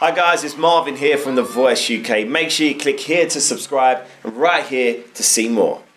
Hi guys, it's Marvin here from The Voice UK. Make sure you click here to subscribe and right here to see more.